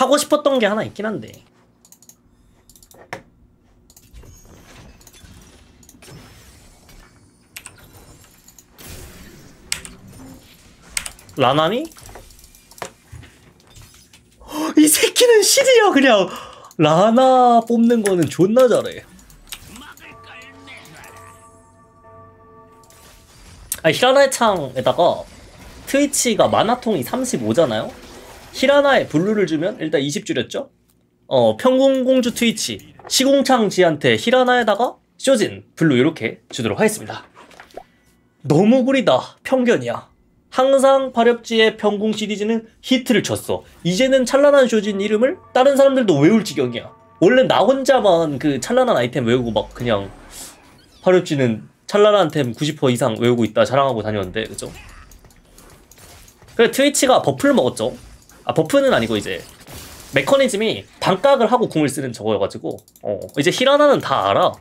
하고 싶었던 게 하나 있긴 한데. 라나니? 이 새끼는 실이야 그냥. 라나 뽑는 거는 존나 잘해. 아니 히라나의 창에다가 트위치가 만화통이 35잖아요? 히라나에 블루를 주면 일단 20 줄였죠? 평공공주 트위치 시공창지한테 히라나에다가 쇼진 블루 이렇게 주도록 하겠습니다. 너무 구리다. 편견이야. 항상 파렵지의 평공 시리즈는 히트를 쳤어. 이제는 찬란한 쇼진 이름을 다른 사람들도 외울 지경이야. 원래 나 혼자만 그 찬란한 아이템 외우고 막 그냥 파렵지는 찬란한 템 90% 이상 외우고 있다 자랑하고 다녔는데, 그죠? 그래 트위치가 버프를 먹었죠. 아 버프는 아니고 이제 메커니즘이 반각을 하고 궁을 쓰는 저거여가지고 이제 히라나는 다 알아.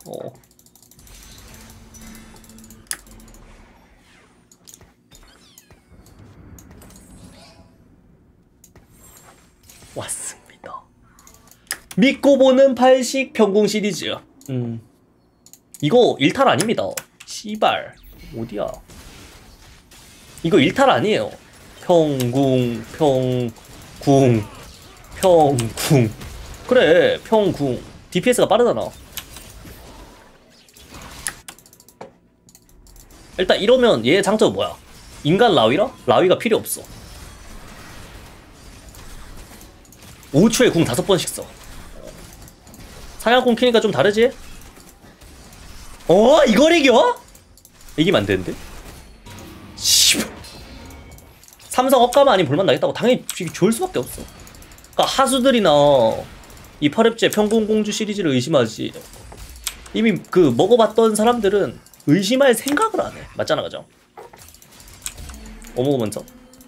왔습니다. 믿고 보는 팔식 평공 시리즈. 이거 일탈 아닙니다. 씨발 어디야? 이거 일탈 아니에요. 평궁 그래 평궁 DPS가 빠르잖아. 일단 이러면 얘의 장점은 뭐야? 인간 라위라? 라위가 필요 없어. 5초에 궁 5번씩 써. 사냥꾼 키니까 좀 다르지? 이걸 이겨? 이기면 안 되는데? 씨발. 삼성 억가만 아니면 볼만나겠다고. 당연히 좋을 수밖에 없어. 그러니까 하수들이나 이 파렵지의 평공공주 시리즈를 의심하지. 이미 그 먹어봤던 사람들은 의심할 생각을 안 해. 맞잖아, 그죠? 어묵 먼저.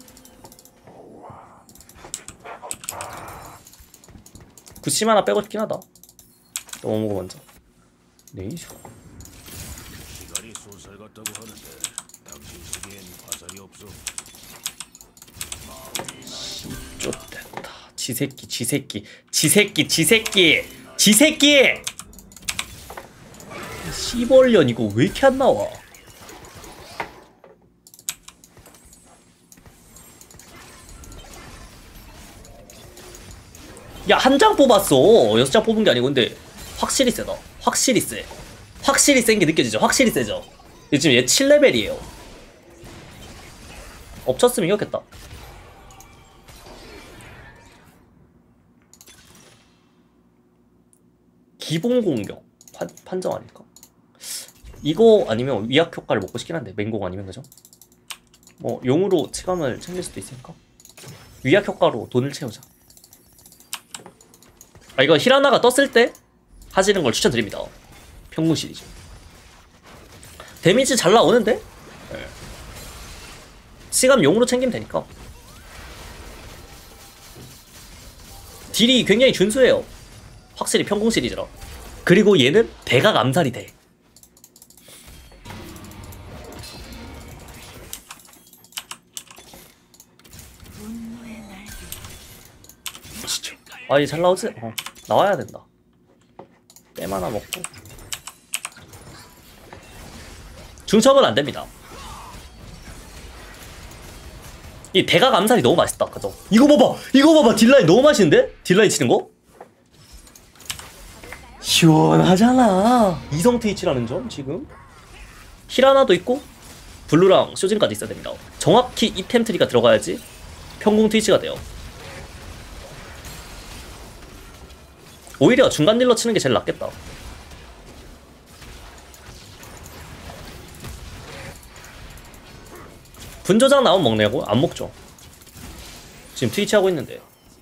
구심 하나 빼고 싶긴 하다. 또 어묵 먼저. 네이쇼. 시간이 쏜살 같다고 하는데 당신 시기엔 화살이 없어. 쫓됐다. 지새끼. 씨벌년 이거 왜 이렇게 안 나와? 야, 한 장 뽑았어. 6장 뽑은 게 아니고. 근데 확실히 세다. 확실히 세. 확실히 센 게 느껴지죠? 확실히 세죠? 지금 얘 7레벨이에요. 엎쳤으면 이겼겠다. 기본 공격 판정 아닐까? 이거 아니면 위약 효과를 먹고 싶긴 한데 맹공 아니면, 그죠? 뭐 용으로 치감을 챙길 수도 있으니까 위약 효과로 돈을 채우자. 아 이거 히라나가 떴을 때 하시는 걸 추천드립니다. 평균 시리즈 데미지 잘 나오는데? 네. 치감 용으로 챙기면 되니까 딜이 굉장히 준수해요. 확실히 평공 시리즈라. 그리고 얘는 대각 암살이 돼. 아, 얘 잘 나오지? 나와야 된다. 뺨 하나 먹고. 중첩은 안 됩니다. 이 대각 암살이 너무 맛있다, 그죠? 이거 봐봐! 딜라인 너무 맛있는데? 딜라인 치는 거? 시원하잖아. 이성 트위치라는 점, 지금. 히라나도 있고, 블루랑 쇼진까지 있어야 됩니다. 정확히 이 템트리가 들어가야지 평공 트위치가 돼요. 오히려 중간 딜러 치는 게 제일 낫겠다. 분조장 나오면 먹냐고? 안 먹죠. 지금 트위치 하고 있는데.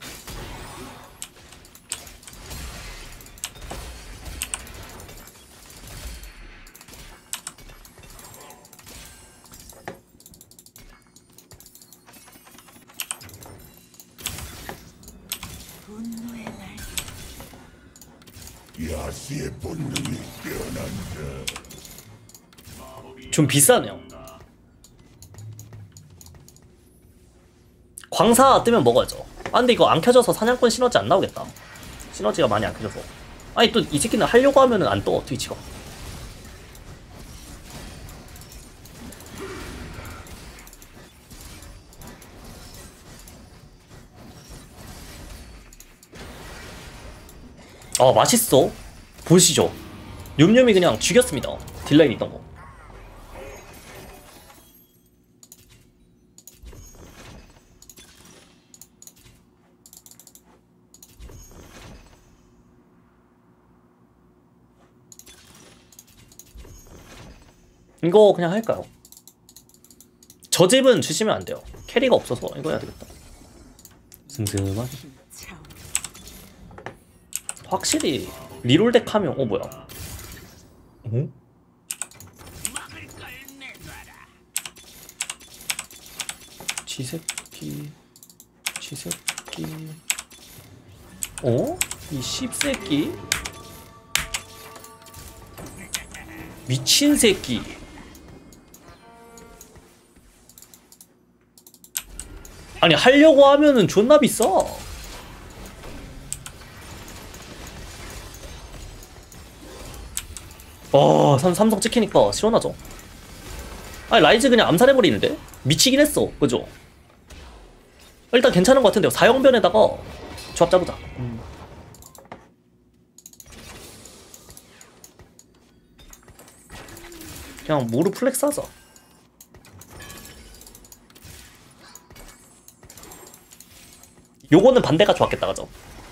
야수의 본능이 깨어난다. 좀 비싸네요. 광사 뜨면 먹어야죠. 아 근데 이거 안 켜져서 사냥꾼 시너지 안 나오겠다. 시너지가 많이 안 켜져서. 아니 또 이 새끼는 하려고 하면은 안 떠 트위치가. 아 맛있어. 보시죠. 욤욤이 그냥 죽였습니다. 딜라인 있던 거. 이거 그냥 할까요? 저 집은 주시면 안 돼요. 캐리가 없어서 이거 해야 되겠다. 슴슴하게. 확실히 리롤덱 하면 뭐야? 어? 쥐새끼 어? 이 씹새끼 미친 새끼. 아니 하려고 하면은 존나 비싸. 삼성 찍히니까 시원하죠. 아니 라이즈 그냥 암살해버리는데? 미치긴 했어 그죠? 일단 괜찮은 것 같은데요. 사형변에다가 조합 짜보자. 그냥 모루 플렉스 하자. 요거는 반대가 좋았겠다 그죠?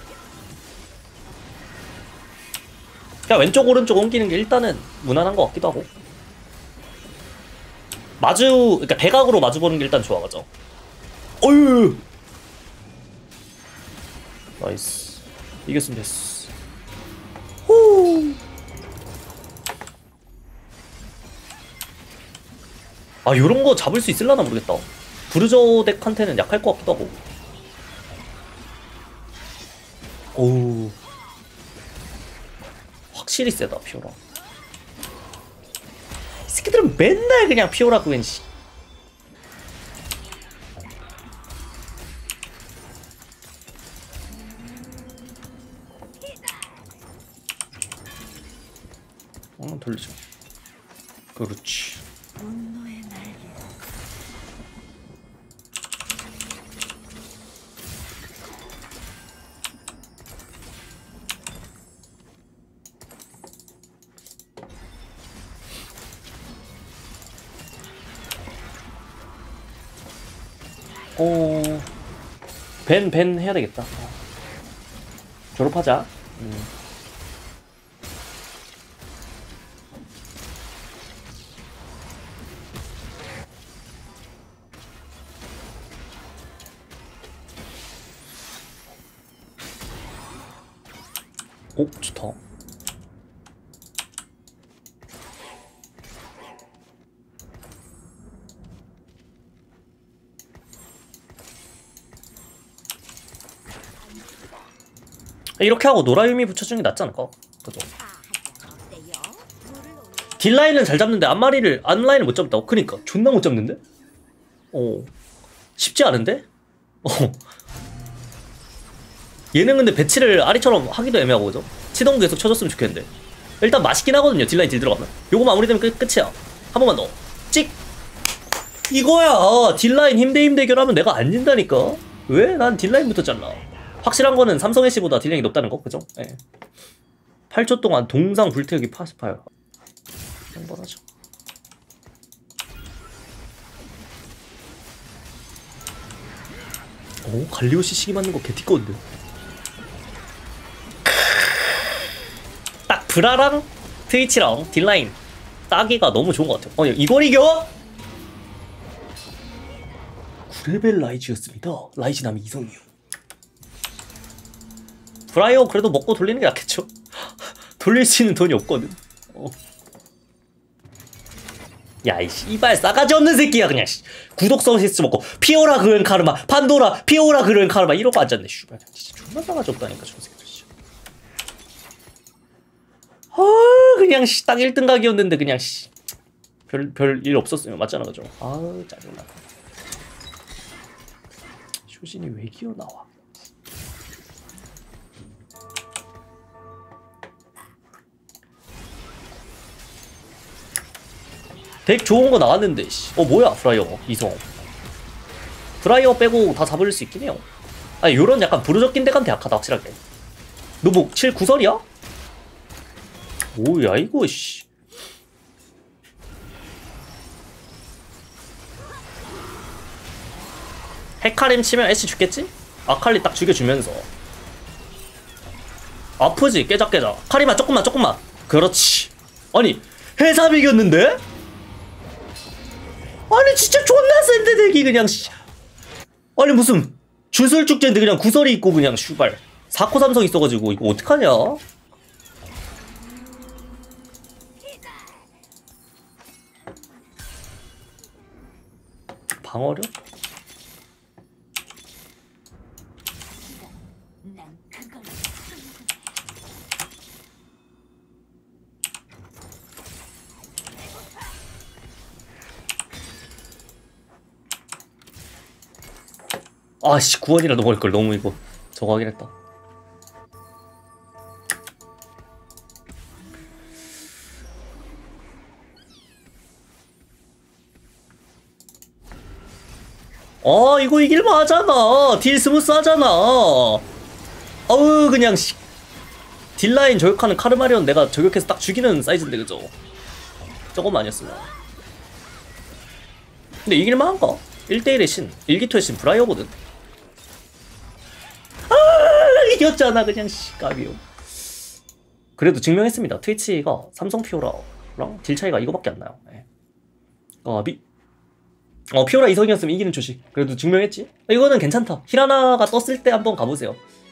그냥 왼쪽 오른쪽 옮기는 게 일단은 무난한 것 같기도 하고. 그러니까 대각으로 마주보는 게 일단 좋아 그죠? 어휴 나이스. 이겼으면 됐어. 후. 아 요런거 잡을 수 있을라나 모르겠다. 브루저 덱한테는 약할 것 같기도 하고. 오우 확실히 세다 피오라. 이 새끼들은 맨날 그냥 피오라 그웬 씨. 돌리죠. 그렇지. 벤 해야 되겠다. 졸업하자. 오, 좋다. 이렇게 하고 노라유미 붙여주는 게 낫지 않을까? 그죠? 딜라인은 잘 잡는데 앞라인을 못 잡는다고? 그니까 존나 못 잡는데? 쉽지 않은데? 얘는 근데 배치를 아리처럼 하기도 애매하고 그죠? 치동도 계속 쳐줬으면 좋겠는데. 일단 맛있긴 하거든요 딜라인 딜 들어가면. 요거 마무리되면 끝이야. 한 번만 더 찍! 이거야. 딜라인 힘대 대결하면 내가 안 진다니까. 왜? 난 딜라인부터 잘라. 확실한 거는 삼성 애쉬보다 딜량이 높다는 거, 그죠? 예. 8초 동안 동상 불태우기 파스파요. 한번 하죠. 오, 갈리오시 시기 맞는 거 개띠꺼운데. 딱 브라랑 트위치랑 딜라인 따기가 너무 좋은 것 같아요. 이걸 이겨? 9레벨 라이즈였습니다. 라이즈 남이 이성이요. 브라이어 그래도 먹고 돌리는 게 낫겠죠? 돌릴 수 있는 돈이 없거든. 야, 이 씨발 싸가지 없는 새끼야 그냥. 구독 서비스 먹고 피오라 그런 카르마, 판도라 피오라 그런 카르마 이러고 앉았네. 씨발 진짜 존나 싸가지 없다니까 저 새끼들. 그냥 딱 1등 각이었는데 그냥 별 일 없었으면 맞잖아 그죠? 짜증나. 효진이 왜 기어 나와? 덱 좋은 거 나왔는데 씨. 뭐야 프라이어 이성. 프라이어 빼고 다 잡을 수 있긴 해요. 아니 요런 약간 부르적긴 덱한테 약하다 확실하게. 너 뭐 7, 9설이야? 오야 이거 씨. 헤카림 치면 애쉬 죽겠지? 아칼리 딱 죽여주면서 아프지 깨작깨작. 카리마 조금만 그렇지. 아니 해삼 이겼는데? 아니 진짜 존나 센데 덱이 그냥 씨. 아니 무슨 주술축제인데 그냥 구설이 있고 그냥 슈발 4코 삼성 있어가지고 이거 어떡하냐. 방어력? 아씨 9원이라도 먹을걸. 너무 이거 저거 하긴 했다. 이거 이길만 하잖아. 딜 스무스 하잖아. 어우 그냥 씨. 딜라인 저격하는 카르마리온 내가 저격해서 딱 죽이는 사이즈인데 그죠? 저거만 아니었으면. 근데 이길만 한가? 1대1의 신 1기토의 신 브라이어거든. 이겼잖아 그냥 씨 까비요. 그래도 증명했습니다. 트위치가 삼성 피오라랑 딜 차이가 이거밖에 안 나요. 네. 까비. 피오라 이성이었으면 이기는 조식. 그래도 증명했지. 이거는 괜찮다. 히라나가 떴을 때 한번 가보세요.